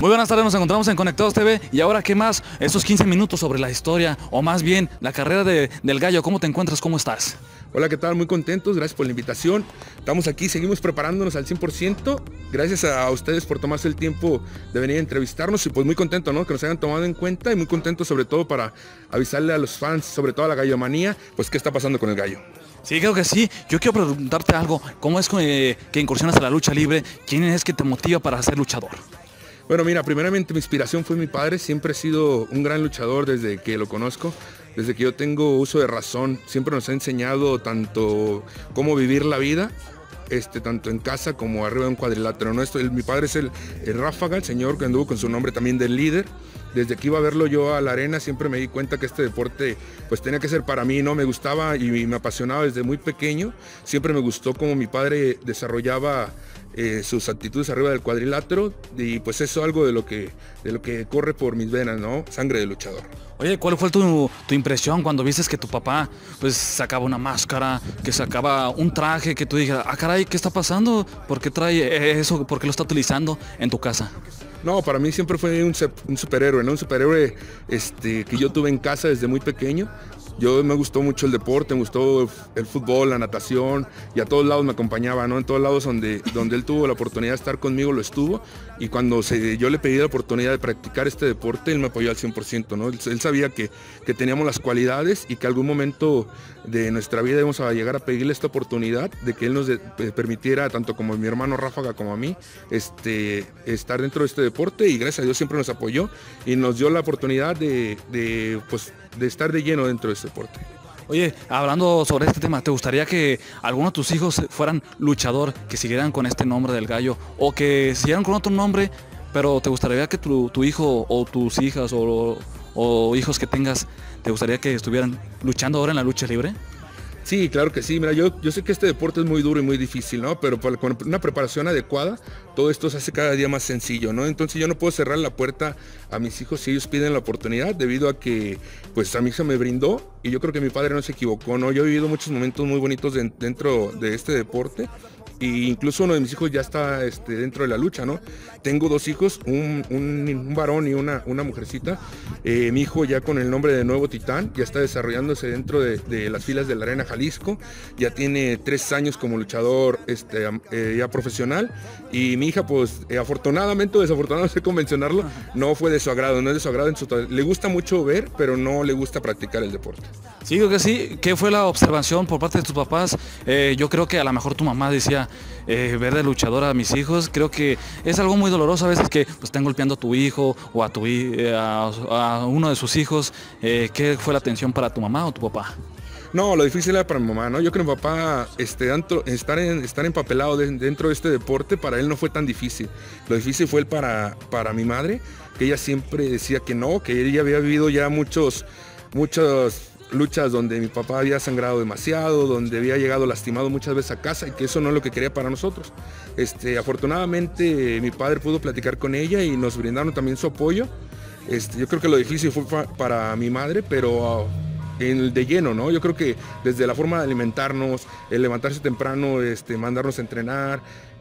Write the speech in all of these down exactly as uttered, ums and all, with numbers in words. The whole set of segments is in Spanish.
Muy buenas tardes, nos encontramos en Conectados T V y ahora qué más, estos quince minutos sobre la historia o más bien la carrera de, del gallo. ¿Cómo te encuentras? ¿Cómo estás? Hola, ¿qué tal? Muy contentos, gracias por la invitación. Estamos aquí, seguimos preparándonos al cien por ciento. Gracias a ustedes por tomarse el tiempo de venir a entrevistarnos y pues muy contento, ¿no? Que nos hayan tomado en cuenta y muy contento sobre todo para avisarle a los fans, sobre todo a la gallomanía, pues qué está pasando con el gallo. Sí, creo que sí. Yo quiero preguntarte algo. ¿Cómo es que, que incursionas a la lucha libre? ¿Quién es que te motiva para ser luchador? Bueno, mira, primeramente mi inspiración fue mi padre. Siempre he sido un gran luchador desde que lo conozco. Desde que yo tengo uso de razón, siempre nos ha enseñado tanto cómo vivir la vida, este, tanto en casa como arriba de un cuadrilátero, ¿no? Esto, el, mi padre es el, el Ráfaga, el señor que anduvo con su nombre también del líder. Desde que iba a verlo yo a la arena siempre me di cuenta que este deporte pues tenía que ser para mí, ¿no? Me gustaba y me apasionaba desde muy pequeño. Siempre me gustó cómo mi padre desarrollaba eh, sus actitudes arriba del cuadrilátero y pues eso es algo de lo que, de lo que corre por mis venas, ¿no? Sangre de luchador. Oye, ¿cuál fue tu, tu impresión cuando viste que tu papá pues sacaba una máscara, que sacaba un traje, que tú dijeras, ah caray, ¿qué está pasando? ¿Por qué trae eso? ¿Por qué lo está utilizando en tu casa? No, para mí siempre fue un, un superhéroe, ¿no? Un superhéroe este, que yo tuve en casa desde muy pequeño. Yo me gustó mucho el deporte, me gustó el fútbol, la natación y a todos lados me acompañaba, ¿no? En todos lados donde, donde él tuvo la oportunidad de estar conmigo lo estuvo y cuando se, yo le pedí la oportunidad de practicar este deporte, él me apoyó al cien por ciento, ¿no? Él, él sabía que, que teníamos las cualidades y que algún momento de nuestra vida íbamos a llegar a pedirle esta oportunidad de que él nos de, permitiera, tanto como mi hermano Ráfaga como a mí, este, estar dentro de este deporte y gracias a Dios siempre nos apoyó y nos dio la oportunidad de, de, pues, de estar de lleno dentro de este deporte. Oye, hablando sobre este tema, ¿te gustaría que alguno de tus hijos fueran luchador, que siguieran con este nombre del gallo o que siguieran con otro nombre, pero te gustaría que tu, tu hijo o tus hijas o, o hijos que tengas, te gustaría que estuvieran luchando ahora en la lucha libre? Sí, claro que sí. Mira, yo, yo sé que este deporte es muy duro y muy difícil, ¿no? Pero con una preparación adecuada, todo esto se hace cada día más sencillo, ¿no? Entonces yo no puedo cerrar la puerta a mis hijos si ellos piden la oportunidad, debido a que, pues, a mí se me brindó y yo creo que mi padre no se equivocó, ¿no? Yo he vivido muchos momentos muy bonitos de, dentro de este deporte. Y incluso uno de mis hijos ya está este, dentro de la lucha, ¿no? Tengo dos hijos, un, un, un varón y una, una mujercita. Eh, mi hijo ya con el nombre de Nuevo Titán, ya está desarrollándose dentro de, de las filas de la Arena Jalisco. Ya tiene tres años como luchador este, eh, ya profesional. Y mi hija, pues, eh, afortunadamente o desafortunadamente, no sé cómo mencionarlo, no fue de su agrado, no es de su agrado en su... Le gusta mucho ver, pero no le gusta practicar el deporte. Sí, creo que sí. ¿Qué fue la observación por parte de tus papás? Eh, yo creo que a lo mejor tu mamá decía, eh, ver de luchador a mis hijos, creo que es algo muy doloroso a veces que pues, están golpeando a tu hijo o a, tu, eh, a, a uno de sus hijos. Eh, ¿Qué fue la atención para tu mamá o tu papá? No, lo difícil era para mi mamá, ¿no? Yo creo que mi papá, este, dentro, estar, en, estar empapelado de, dentro de este deporte, para él no fue tan difícil. Lo difícil fue para, para mi madre, que ella siempre decía que no, que ella había vivido ya muchos, muchos luchas donde mi papá había sangrado demasiado, donde había llegado lastimado muchas veces a casa y que eso no es lo que quería para nosotros. Este, afortunadamente mi padre pudo platicar con ella y nos brindaron también su apoyo. Este, yo creo que lo difícil fue pa, para mi madre, pero... Uh, en el de lleno, ¿no? Yo creo que desde la forma de alimentarnos, el levantarse temprano, este, mandarnos a entrenar,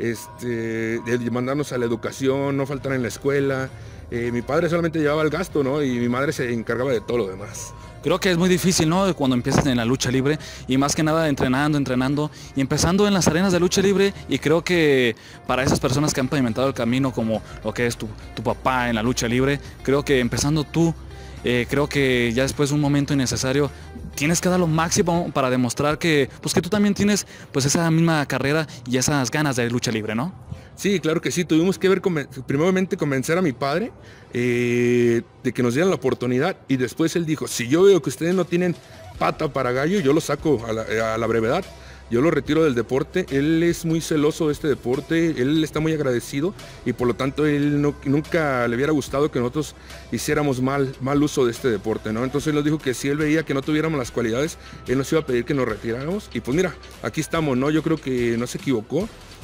este, el mandarnos a la educación, no faltar en la escuela. Eh, mi padre solamente llevaba el gasto, ¿no? Y mi madre se encargaba de todo lo demás. Creo que es muy difícil, ¿no? Cuando empiezas en la lucha libre y más que nada entrenando, entrenando y empezando en las arenas de lucha libre y creo que para esas personas que han pavimentado el camino como lo que es tu, tu papá en la lucha libre, creo que empezando tú, Eh, creo que ya después de un momento innecesario tienes que dar lo máximo para demostrar que, pues, que tú también tienes pues, esa misma carrera y esas ganas de lucha libre, ¿no? Sí, claro que sí. Tuvimos que ver, primeramente convencer a mi padre eh, de que nos dieran la oportunidad y después él dijo, si yo veo que ustedes no tienen pata para gallo, yo lo saco a la, a la brevedad. Yo lo retiro del deporte, él es muy celoso de este deporte, él está muy agradecido y por lo tanto él no, nunca le hubiera gustado que nosotros hiciéramos mal, mal uso de este deporte, ¿no? Entonces él nos dijo que si él veía que no tuviéramos las cualidades, él nos iba a pedir que nos retiráramos y pues mira, aquí estamos, ¿no? Yo creo que no se equivocó.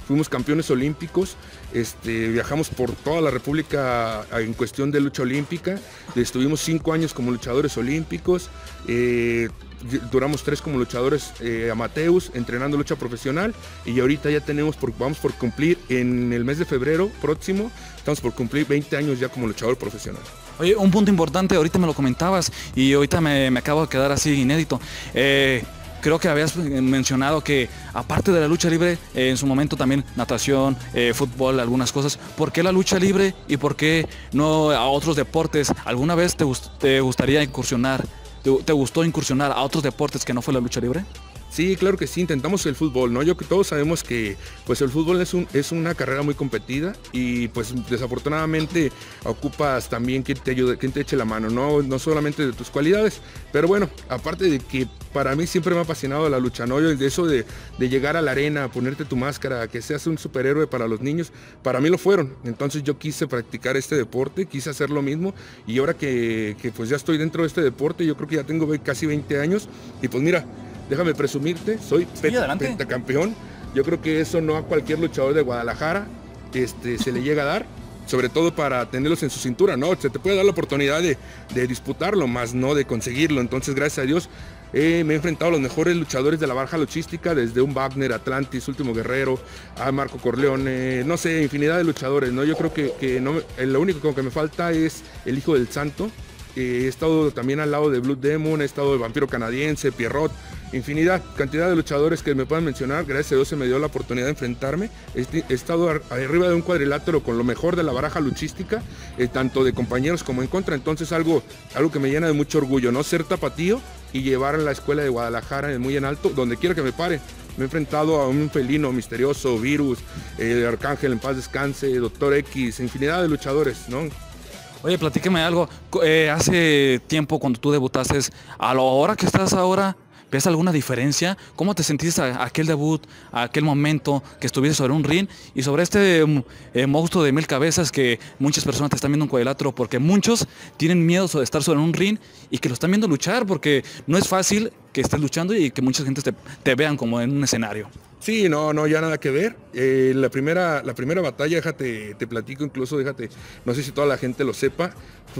fuimos campeones olímpicos, este, viajamos por toda la República en cuestión de lucha olímpica, estuvimos cinco años como luchadores olímpicos, eh, duramos tres como luchadores eh, amateurs, entrenando lucha profesional, y ahorita ya tenemos, por, vamos por cumplir en el mes de febrero próximo, estamos por cumplir veinte años ya como luchador profesional. Oye, un punto importante, ahorita me lo comentabas y ahorita me, me acabo de quedar así inédito. Eh, creo que habías mencionado que aparte de la lucha libre, eh, en su momento también natación, eh, fútbol, algunas cosas. ¿Por qué la lucha libre y por qué no a otros deportes? ¿Alguna vez te, gust te gustaría incursionar, te, te gustó incursionar a otros deportes que no fue la lucha libre? Sí, claro que sí, intentamos el fútbol, ¿no? Yo que todos sabemos que pues el fútbol es, un, es una carrera muy competida y pues desafortunadamente ocupas también quien te ayude, quien te eche la mano, ¿no? No solamente de tus cualidades, pero bueno, aparte de que para mí siempre me ha apasionado la lucha, ¿no? De eso de, de llegar a la arena, ponerte tu máscara, que seas un superhéroe para los niños, para mí lo fueron. Entonces yo quise practicar este deporte, quise hacer lo mismo y ahora que, que pues ya estoy dentro de este deporte, yo creo que ya tengo casi veinte años y pues mira, déjame presumirte, soy sí, pentacampeón. Yo creo que eso no a cualquier luchador de Guadalajara este, se le llega a dar, sobre todo para tenerlos en su cintura, ¿no? Se te puede dar la oportunidad de, de disputarlo, más no de conseguirlo. Entonces, gracias a Dios, eh, me he enfrentado a los mejores luchadores de la baraja luchística, desde un Wagner, Atlantis, Último Guerrero, a Marco Corleone, no sé, infinidad de luchadores, ¿no? Yo creo que, que no, lo único que me falta es el Hijo del Santo. Eh, he estado también al lado de Blood Demon, he estado de Vampiro Canadiense, Pierrot, infinidad, cantidad de luchadores que me puedan mencionar. Gracias a Dios se me dio la oportunidad de enfrentarme. He, he estado arriba de un cuadrilátero con lo mejor de la baraja luchística, eh, tanto de compañeros como en contra. Entonces algo, algo que me llena de mucho orgullo, ¿no? Ser tapatío y llevar a la escuela de Guadalajara muy en alto, donde quiera que me pare. Me he enfrentado a un felino misterioso, Virus, el eh, Arcángel en paz descanse, Doctor X, infinidad de luchadores, ¿no? Oye, platícame algo. Eh, hace tiempo cuando tú debutaste, a la hora que estás ahora, ¿ves alguna diferencia? ¿Cómo te sentiste a aquel debut, a aquel momento que estuviste sobre un ring y sobre este eh, monstruo de mil cabezas que muchas personas te están viendo en cuadrilátero? Porque muchos tienen miedo de estar sobre un ring y que lo están viendo luchar, porque no es fácil que estés luchando y que mucha gente te, te vean como en un escenario. Sí, no, no, ya nada que ver. Eh, la, primera, la primera batalla, déjate, te platico incluso, déjate, no sé si toda la gente lo sepa,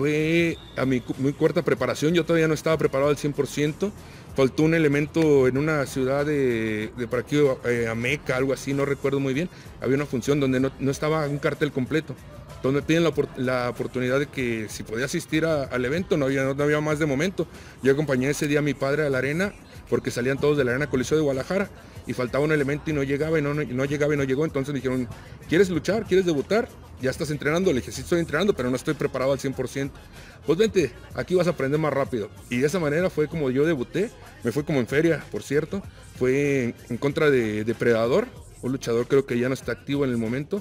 fue a mi muy corta preparación, yo todavía no estaba preparado al cien por ciento, faltó un elemento en una ciudad de, de por aquí, eh, Ameca, algo así, no recuerdo muy bien, había una función donde no, no estaba un cartel completo, donde piden la, la oportunidad de que si podía asistir a, al evento, no había, no había más de momento. Yo acompañé ese día a mi padre a la arena, porque salían todos de la arena Coliseo de Guadalajara, y faltaba un elemento y no llegaba y no, no, no llegaba y no llegó. Entonces me dijeron, ¿quieres luchar? ¿Quieres debutar? ¿Ya estás entrenando? Le dije, sí estoy entrenando, pero no estoy preparado al cien por ciento. Pues vente, aquí vas a aprender más rápido. Y de esa manera fue como yo debuté. Me fue como en feria, por cierto. Fue en, en contra de Depredador, un luchador creo que ya no está activo en el momento,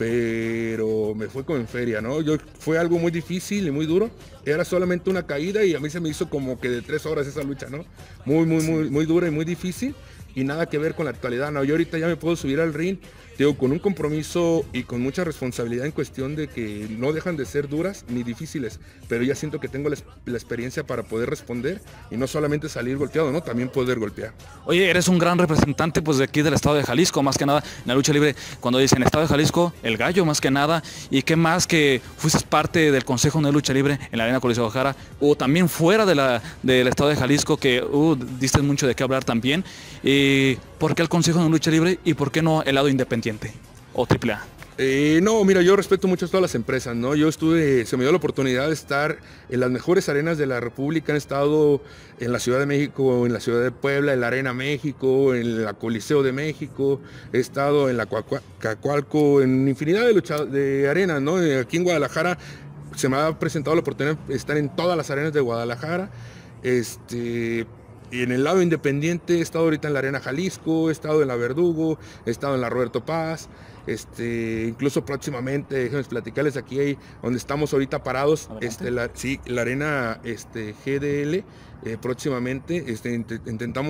pero me fue como en feria, ¿no? Yo, fue algo muy difícil y muy duro. Era solamente una caída y a mí se me hizo como que de tres horas esa lucha, ¿no? Muy, muy, muy, muy dura y muy difícil. Y nada que ver con la actualidad, no, yo ahorita ya me puedo subir al ring, digo, con un compromiso y con mucha responsabilidad en cuestión de que no dejan de ser duras ni difíciles, pero ya siento que tengo la, la experiencia para poder responder y no solamente salir golpeado, ¿no? También poder golpear. Oye, eres un gran representante pues de aquí del estado de Jalisco, más que nada en la lucha libre, cuando dicen estado de Jalisco, el gallo más que nada, y qué más que fuiste parte del Consejo de Lucha Libre en la Arena Coliseo de Guadalajara, o también fuera de la, del estado de Jalisco, que uh, diste mucho de qué hablar también. Y ¿por qué el Consejo de Lucha Libre y por qué no el lado independiente o triple A? Eh, no, mira, yo respeto mucho a todas las empresas, ¿no? Yo estuve, se me dio la oportunidad de estar en las mejores arenas de la República, he estado en la Ciudad de México, en la Ciudad de Puebla, en la Arena México, en la Coliseo de México, he estado en la Cacualco, en infinidad de, lucha, de arenas, ¿no? Aquí en Guadalajara se me ha presentado la oportunidad de estar en todas las arenas de Guadalajara, este... Y en el lado independiente he estado ahorita en la Arena Jalisco, he estado en la Verdugo, he estado en la Roberto Paz, este, incluso próximamente, déjenme platicarles aquí ahí, donde estamos ahorita parados, este, la, sí, la Arena este, G D L, eh, próximamente, este, int intentamos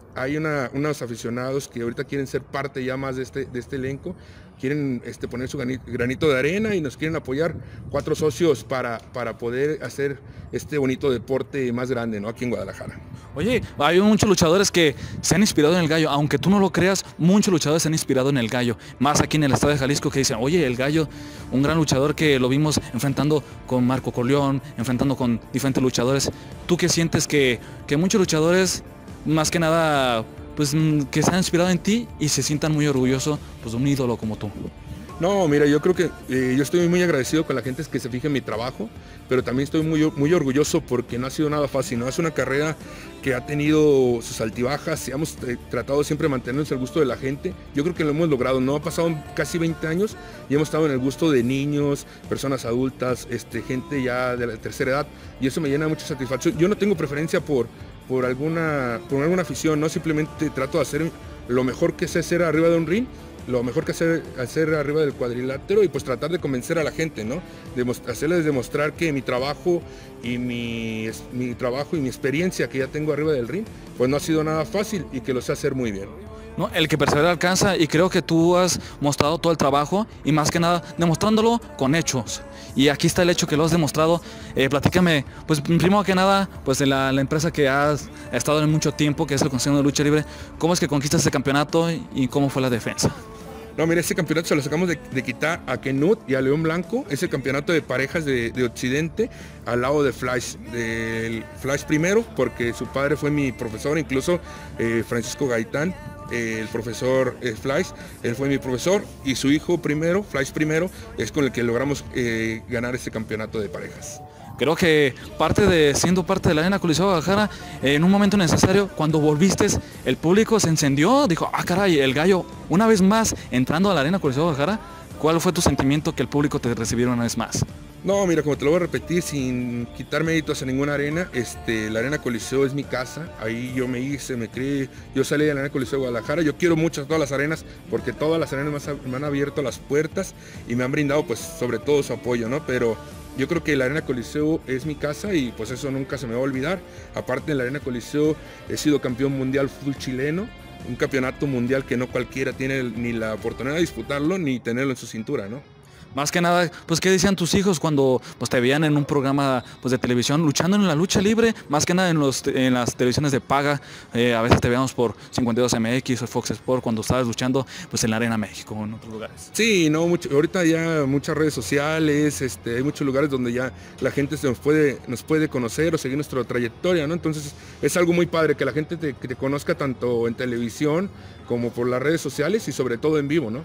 hay una, unos aficionados que ahorita quieren ser parte ya más de este, de este elenco, quieren este, poner su granito de arena y nos quieren apoyar cuatro socios para, para poder hacer este bonito deporte más grande, ¿no? Aquí en Guadalajara. Oye, hay muchos luchadores que se han inspirado en el Gallo, aunque tú no lo creas, muchos luchadores se han inspirado en el Gallo, más aquí en el estado de Jalisco, que dicen, oye, el Gallo, un gran luchador que lo vimos enfrentando con Marco Corleón, enfrentando con diferentes luchadores. ¿Tú qué sientes que, que muchos luchadores, más que nada, pues que se han inspirado en ti y se sientan muy orgullosos pues, de un ídolo como tú? No, mira, yo creo que eh, yo estoy muy agradecido con la gente que se fija en mi trabajo, pero también estoy muy, muy orgulloso porque no ha sido nada fácil, ¿no? Es una carrera que ha tenido sus altibajas y hemos eh, tratado siempre de mantenernos el gusto de la gente. Yo creo que lo hemos logrado, ¿no? Ha pasado casi veinte años y hemos estado en el gusto de niños, personas adultas, este, gente ya de la tercera edad, y eso me llena de mucha satisfacción. Yo no tengo preferencia por, por, alguna, por alguna afición, ¿no? Simplemente trato de hacer lo mejor que sé hacer arriba de un ring, lo mejor que hacer, hacer arriba del cuadrilátero y pues tratar de convencer a la gente, ¿no? Demos, hacerles demostrar que mi trabajo y mi, mi trabajo y mi experiencia que ya tengo arriba del ring, pues no ha sido nada fácil y que lo sé hacer muy bien. No, el que persevera alcanza, y creo que tú has mostrado todo el trabajo y más que nada demostrándolo con hechos. Y aquí está el hecho que lo has demostrado. Eh, platícame, pues primero que nada, pues de la, la empresa que has estado en mucho tiempo, que es el Consejo de Lucha Libre, ¿cómo es que conquistas ese campeonato y cómo fue la defensa? No, mira, este campeonato se lo sacamos de, de quitar a Kenut y a León Blanco. Es el campeonato de parejas de, de Occidente, al lado de Flash. Del Flash primero, porque su padre fue mi profesor, incluso eh, Francisco Gaitán, eh, el profesor eh, Flash, él fue mi profesor, y su hijo primero, Flash primero, es con el que logramos eh, ganar este campeonato de parejas. Creo que parte de siendo parte de la Arena Coliseo de Guadalajara, eh, en un momento necesario, cuando volviste, el público se encendió, dijo, ah caray, el Gallo, una vez más entrando a la Arena Coliseo de Guadalajara. ¿Cuál fue tu sentimiento que el público te recibiera una vez más? No, mira, como te lo voy a repetir, sin quitar méritos a ninguna arena, este, la Arena Coliseo es mi casa, ahí yo me hice, me crié, yo salí de la Arena Coliseo de Guadalajara, yo quiero mucho a todas las arenas, porque todas las arenas me han abierto las puertas y me han brindado, pues, sobre todo su apoyo, ¿no? Pero yo creo que la Arena Coliseo es mi casa y pues eso nunca se me va a olvidar. Aparte, en la Arena Coliseo he sido campeón mundial full chileno, un campeonato mundial que no cualquiera tiene ni la oportunidad de disputarlo ni tenerlo en su cintura, ¿no? Más que nada, pues ¿qué decían tus hijos cuando pues, te veían en un programa pues, de televisión luchando en la lucha libre? Más que nada en, los, en las televisiones de paga, eh, a veces te veíamos por cincuenta y dos M X o Fox Sport cuando estabas luchando pues, en la Arena México o en otros lugares. Sí, no, mucho, ahorita ya muchas redes sociales, este, hay muchos lugares donde ya la gente se nos puede, nos puede conocer o seguir nuestra trayectoria, ¿no? Entonces es algo muy padre que la gente te, que te conozca tanto en televisión como por las redes sociales y sobre todo en vivo, ¿no?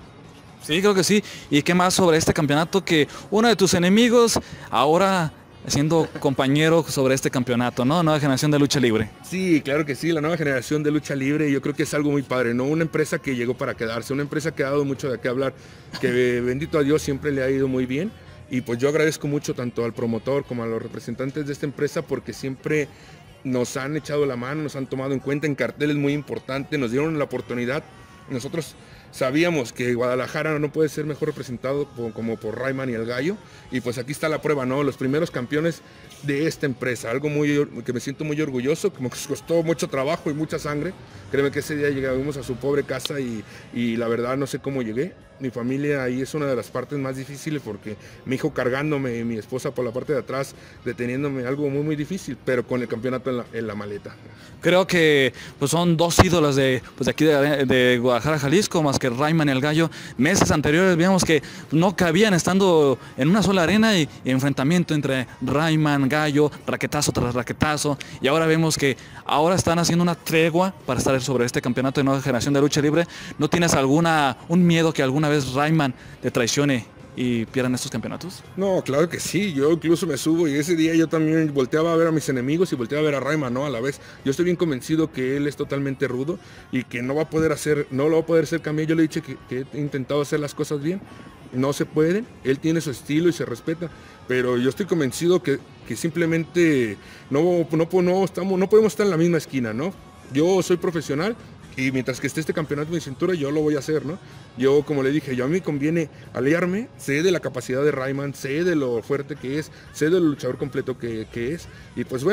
Sí, creo que sí. ¿Y qué más sobre este campeonato? Que uno de tus enemigos ahora siendo compañero sobre este campeonato, ¿no? Nueva generación de lucha libre. Sí, claro que sí, la nueva generación de lucha libre yo creo que es algo muy padre, ¿no? Una empresa que llegó para quedarse, una empresa que ha dado mucho de qué hablar, que bendito a Dios siempre le ha ido muy bien. Y pues yo agradezco mucho tanto al promotor como a los representantes de esta empresa porque siempre nos han echado la mano, nos han tomado en cuenta en carteles muy importantes, nos dieron la oportunidad. Nosotros sabíamos que Guadalajara no puede ser mejor representado por, como por Rayman y el Gallo, y pues aquí está la prueba, ¿no? Los primeros campeones de esta empresa, algo muy que me siento muy orgulloso, como que costó mucho trabajo y mucha sangre. Créeme que ese día llegamos a su pobre casa y, y la verdad no sé cómo llegué. Mi familia ahí es una de las partes más difíciles porque mi hijo cargándome, mi esposa por la parte de atrás, deteniéndome, algo muy muy difícil, pero con el campeonato en la, en la maleta. Creo que pues, son dos ídolos de, pues, de aquí de, de Guadalajara, Jalisco, más que Rayman y el Gallo. Meses anteriores veíamos que no cabían estando en una sola arena y, y enfrentamiento entre Rayman, Gallo, raquetazo tras raquetazo, y ahora vemos que ahora están haciendo una tregua para estar sobre este campeonato de nueva generación de lucha libre. ¿No tienes alguna un miedo que alguna vez Rayman te traicione y pierdan estos campeonatos? No, claro que sí, yo incluso me subo y ese día yo también volteaba a ver a mis enemigos y volteaba a ver a Rayman, ¿no? A la vez. Yo estoy bien convencido que él es totalmente rudo y que no va a poder hacer, no lo va a poder hacer cambiar. Yo le he dicho que, que he intentado hacer las cosas bien, no se puede, él tiene su estilo y se respeta, pero yo estoy convencido que, que simplemente no, no, no, estamos, no podemos estar en la misma esquina, ¿no? Yo soy profesional y mientras que esté este campeonato en mi cintura, yo lo voy a hacer, ¿no? Yo, como le dije, yo a mí me conviene aliarme, sé de la capacidad de Rayman, sé de lo fuerte que es, sé del luchador completo que, que es, y pues bueno,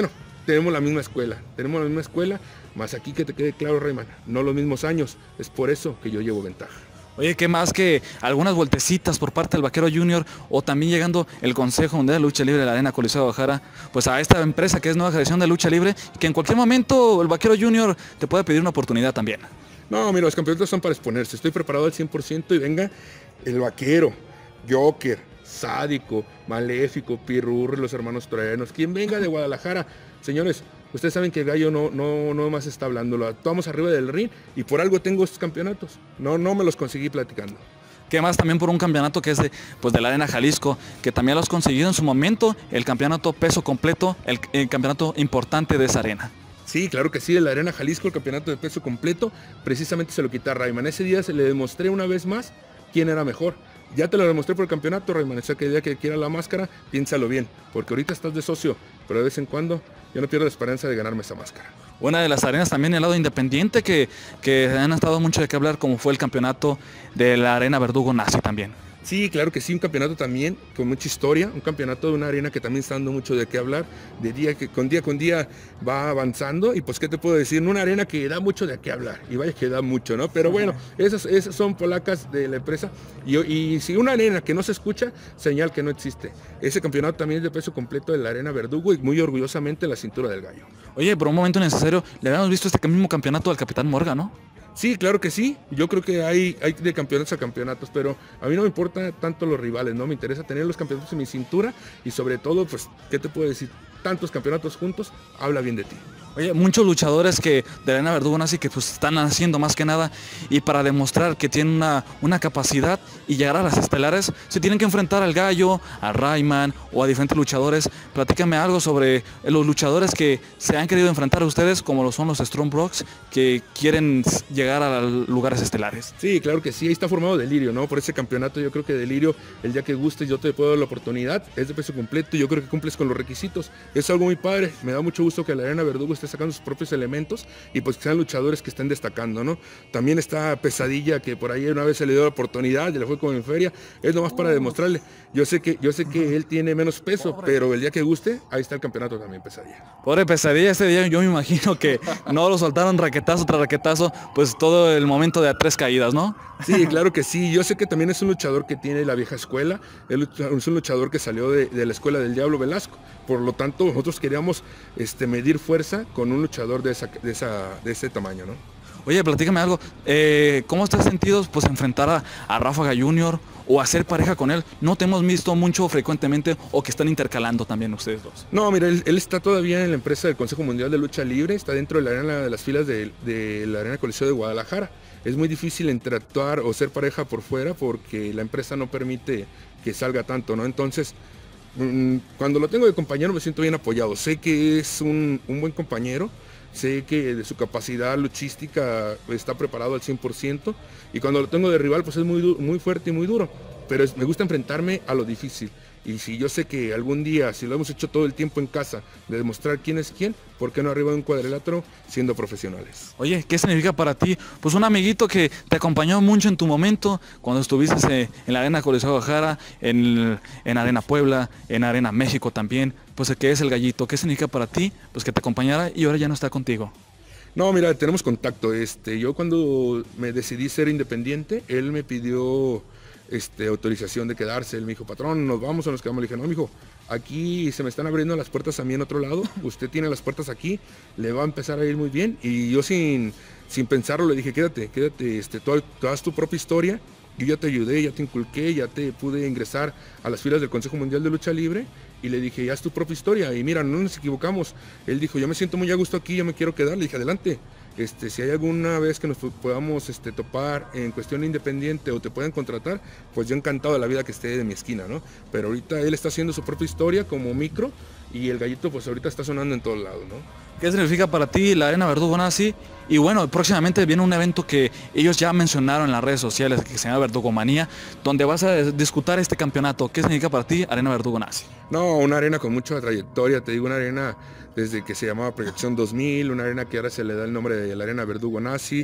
tenemos la misma escuela, tenemos la misma escuela, más aquí que te quede claro, Rayman, no los mismos años, es por eso que yo llevo ventaja. Oye, ¿qué más que algunas vueltecitas por parte del Vaquero Junior o también llegando el Consejo Mundial de Lucha Libre de la Arena Coliseo de Guadalajara, pues a esta empresa que es Nueva Generación de Lucha Libre, que en cualquier momento el Vaquero Junior te puede pedir una oportunidad también? No, mira, los campeonatos son para exponerse, estoy preparado al cien por ciento y venga el Vaquero, Joker, Sádico, Maléfico, Pirurri, los hermanos troyanos, quien venga de Guadalajara, señores, ustedes saben que el gallo no, no, no más está hablando, lo actuamos arriba del ring y por algo tengo estos campeonatos, no, no me los conseguí platicando. ¿Qué más? También por un campeonato que es de, pues de la Arena Jalisco, que también lo has conseguido en su momento, el campeonato peso completo, el, el campeonato importante de esa arena. Sí, claro que sí, de la Arena Jalisco, el campeonato de peso completo, precisamente se lo quita a Rayman. Ese día se le demostré una vez más quién era mejor. Ya te lo demostré por el campeonato, Rayman, o sea que el día que quiera la máscara, piénsalo bien, porque ahorita estás de socio, pero de vez en cuando yo no pierdo la esperanza de ganarme esa máscara. Una de las arenas también el lado independiente que, que han estado mucho de qué hablar, como fue el campeonato de la Arena Verdugo Nazi también. Sí, claro que sí, un campeonato también con mucha historia, un campeonato de una arena que también está dando mucho de qué hablar, de día que con día con día va avanzando y pues qué te puedo decir, una arena que da mucho de qué hablar y vaya que da mucho, ¿no? Pero bueno, esas, esas son polacas de la empresa y, y si una arena que no se escucha, señal que no existe. Ese campeonato también es de peso completo de la Arena Verdugo y muy orgullosamente la cintura del gallo. Oye, por un momento necesario, le habíamos visto este mismo campeonato al Capitán Morgan, ¿no? Sí, claro que sí. Yo creo que hay, hay de campeonatos a campeonatos, pero a mí no me importa tanto los rivales, ¿no? Me interesa tener los campeonatos en mi cintura y sobre todo, pues, ¿qué te puedo decir? Tantos campeonatos juntos, habla bien de ti. Oye, muchos luchadores que de Arena Verdugo Nazi que pues están haciendo más que nada y para demostrar que tienen una, una capacidad y llegar a las estelares, se tienen que enfrentar al Gallo, a Rayman o a diferentes luchadores. Platícame algo sobre los luchadores que se han querido enfrentar a ustedes, como lo son los Strong Brox, que quieren llegar a lugares estelares. Sí, claro que sí, ahí está formado Delirio, ¿no? Por ese campeonato yo creo que Delirio, el día que guste yo te puedo dar la oportunidad, es de peso completo y yo creo que cumples con los requisitos. Es algo muy padre, me da mucho gusto que la Arena Verdugo esté sacando sus propios elementos y pues que sean luchadores que estén destacando, ¿no? También está Pesadilla, que por ahí una vez se le dio la oportunidad y le fue como en feria, es nomás para demostrarle. Yo sé que, yo sé que él tiene menos peso, pero el día que guste, ahí está el campeonato también, Pesadilla. Pobre Pesadilla, ese día yo me imagino que no lo soltaron raquetazo tras raquetazo, pues todo el momento de a tres caídas, ¿no? Sí, claro que sí, yo sé que también es un luchador que tiene la vieja escuela, es un luchador que salió de, de la escuela del Diablo Velasco, por lo tanto nosotros queríamos este, medir fuerza con un luchador de, esa, de, esa, de ese tamaño, ¿no? Oye, platícame algo, eh, ¿cómo estás sentido pues enfrentar a, a Ráfaga Junior o hacer pareja con él? No te hemos visto mucho frecuentemente o que están intercalando también ustedes dos. No, mira, él, él está todavía en la empresa del Consejo Mundial de Lucha Libre, está dentro de la arena de las filas de, de la Arena Coliseo de Guadalajara. Es muy difícil interactuar o ser pareja por fuera porque la empresa no permite que salga tanto, ¿no? Entonces, mmm, cuando lo tengo de compañero me siento bien apoyado. Sé que es un, un buen compañero, sé que de su capacidad luchística está preparado al cien por ciento y cuando lo tengo de rival pues es muy, muy fuerte y muy duro, pero es, me gusta enfrentarme a lo difícil. Y si yo sé que algún día, si lo hemos hecho todo el tiempo en casa, de demostrar quién es quién, ¿por qué no arriba de un cuadrilátero siendo profesionales? Oye, ¿qué significa para ti? Pues un amiguito que te acompañó mucho en tu momento, cuando estuviste en la Arena Coliseo de Guadalajara, en, en Arena Puebla, en Arena México también, pues que es el Gallito. ¿Qué significa para ti? Pues que te acompañara y ahora ya no está contigo. No, mira, tenemos contacto. Este, yo cuando me decidí ser independiente, él me pidió Este, autorización de quedarse. Él me dijo, patrón, ¿nos vamos o nos quedamos? Le dije, no, mijo, aquí se me están abriendo las puertas a mí en otro lado, usted tiene las puertas aquí, le va a empezar a ir muy bien. Y yo sin, sin pensarlo le dije, quédate, quédate, este, tú, tú haz tu propia historia, yo ya te ayudé, ya te inculqué, ya te pude ingresar a las filas del Consejo Mundial de Lucha Libre. Y le dije, haz tu propia historia. Y mira, no nos equivocamos. Él dijo, yo me siento muy a gusto aquí, yo me quiero quedar. Le dije, adelante. Este, si hay alguna vez que nos podamos este, topar en cuestión independiente o te puedan contratar, pues yo encantado de la vida que esté de mi esquina, ¿no? Pero ahorita él está haciendo su propia historia como micro y el Gallito pues ahorita está sonando en todos lados, ¿no? ¿Qué significa para ti la Arena Verdugo Nazi? Y bueno, próximamente viene un evento que ellos ya mencionaron en las redes sociales, que se llama Verdugo Manía, donde vas a disputar este campeonato. ¿Qué significa para ti Arena Verdugo Nazi? No, una arena con mucha trayectoria, te digo, una arena desde que se llamaba Proyección dos mil, una arena que ahora se le da el nombre de la Arena Verdugo Nazi,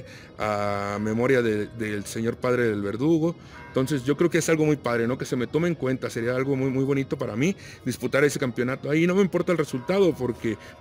a memoria de, del señor padre del Verdugo. Entonces yo creo que es algo muy padre, ¿no? Que se me tome en cuenta, sería algo muy, muy bonito para mí disputar ese campeonato ahí. No me importa el resultado porque, bueno,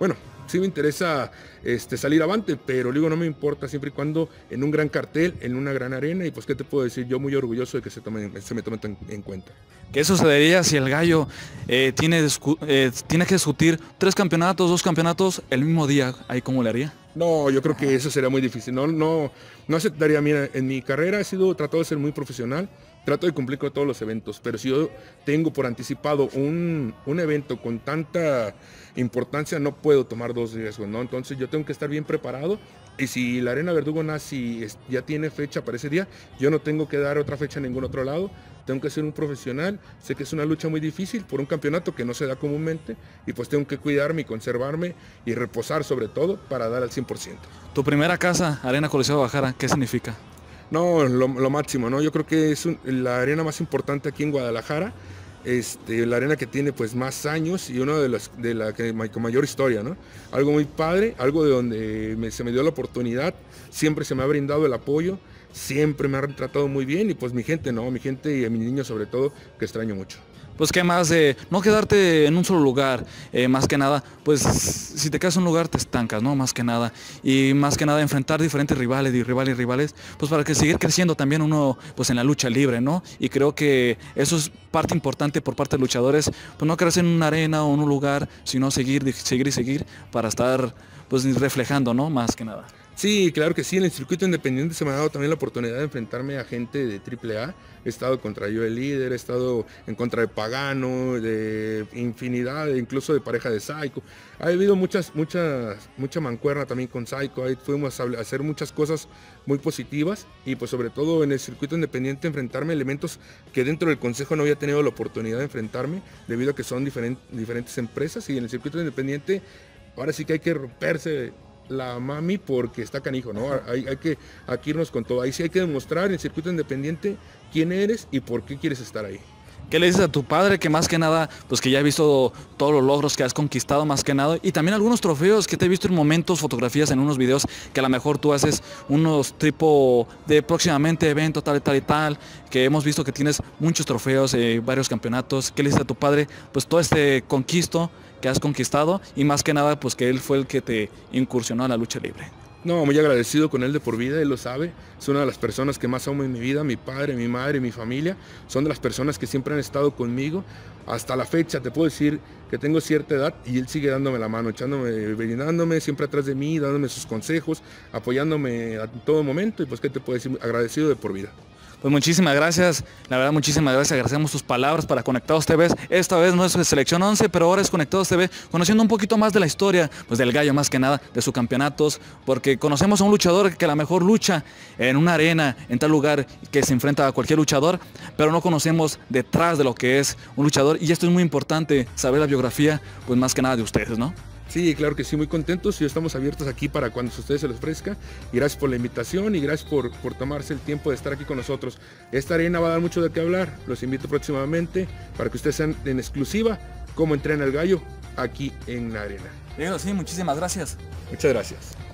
sí me interesa este, salir avante, pero digo, no me importa siempre y cuando en un gran cartel, en una gran arena, y pues qué te puedo decir, yo muy orgulloso de que se, tome, se me tome en, en cuenta. ¿Qué sucedería si el Gallo eh, tiene, eh, tiene que discutir tres campeonatos, dos campeonatos el mismo día? ¿Ahí cómo le haría? No, yo creo que eso sería muy difícil. No, no, no aceptaría. Mira, en mi carrera he sido tratado de ser muy profesional, trato de cumplir con todos los eventos, pero si yo tengo por anticipado un, un evento con tanta importancia, no puedo tomar dos riesgos, ¿no? Entonces yo tengo que estar bien preparado, y si la Arena Verdugo Nazi ya tiene fecha para ese día, yo no tengo que dar otra fecha en ningún otro lado, tengo que ser un profesional. Sé que es una lucha muy difícil por un campeonato que no se da comúnmente, y pues tengo que cuidarme y conservarme y reposar sobre todo para dar al cien por ciento. Tu primera casa, Arena Coliseo Guadalajara, ¿qué significa? No, lo, lo máximo, ¿no? Yo creo que es un, la arena más importante aquí en Guadalajara, este, la arena que tiene pues más años y una de las de la que con mayor historia, ¿no? Algo muy padre, algo de donde me, se me dio la oportunidad, siempre se me ha brindado el apoyo, siempre me han tratado muy bien, y pues mi gente, ¿no? Mi gente y a mis niños sobre todo, que extraño mucho. Pues qué más de no quedarte en un solo lugar, eh, más que nada, pues si te quedas en un lugar te estancas, ¿no? Más que nada, y más que nada enfrentar diferentes rivales y rivales y rivales, pues para que seguir creciendo también uno, pues en la lucha libre, ¿no? Y creo que eso es parte importante por parte de luchadores, pues no quedarse en una arena o en un lugar, sino seguir, seguir y seguir para estar, pues reflejando, ¿no? Más que nada. Sí, claro que sí, en el circuito independiente se me ha dado también la oportunidad de enfrentarme a gente de triple A. He estado contra Yo el Líder, he estado en contra de Pagano, de infinidad, incluso de pareja de Psycho. Ha habido muchas, muchas, mucha mancuerna también con Psycho, ahí fuimos a hacer muchas cosas muy positivas, y pues sobre todo en el circuito independiente enfrentarme a elementos que dentro del consejo no había tenido la oportunidad de enfrentarme, debido a que son diferent, diferentes empresas, y en el circuito independiente ahora sí que hay que romperse la mami porque está canijo, ¿no? Hay, hay que aquí irnos con todo. Ahí sí hay que demostrar en el circuito independiente quién eres y por qué quieres estar ahí. ¿Qué le dices a tu padre, que más que nada, pues que ya he visto todos los logros que has conquistado más que nada, y también algunos trofeos que te he visto en momentos, fotografías en unos videos, que a lo mejor tú haces unos tipo de próximamente evento tal y tal y tal, que hemos visto que tienes muchos trofeos, eh, varios campeonatos? ¿Qué le dices a tu padre? Pues todo este conquisto que has conquistado, y más que nada pues que él fue el que te incursionó a la lucha libre. No, muy agradecido con él de por vida, él lo sabe, es una de las personas que más amo en mi vida, mi padre, mi madre, mi familia, son de las personas que siempre han estado conmigo, hasta la fecha te puedo decir que tengo cierta edad y él sigue dándome la mano, echándome, brindándome, siempre atrás de mí, dándome sus consejos, apoyándome en todo momento, y pues qué te puedo decir, agradecido de por vida. Pues muchísimas gracias, la verdad muchísimas gracias, agradecemos tus palabras para Conectados T V. Esta vez no es Selección once, pero ahora es Conectados T V, conociendo un poquito más de la historia, pues del Gallo más que nada, de sus campeonatos, porque conocemos a un luchador que a lo mejor lucha en una arena, en tal lugar, que se enfrenta a cualquier luchador, pero no conocemos detrás de lo que es un luchador, y esto es muy importante, saber la biografía, pues más que nada de ustedes, ¿no? Sí, claro que sí, muy contentos, y estamos abiertos aquí para cuando a ustedes se les ofrezca, y gracias por la invitación y gracias por, por tomarse el tiempo de estar aquí con nosotros. Esta arena va a dar mucho de qué hablar, los invito próximamente para que ustedes sean en exclusiva cómo entrena el Gallo aquí en la arena. Digo, sí, muchísimas gracias. Muchas gracias.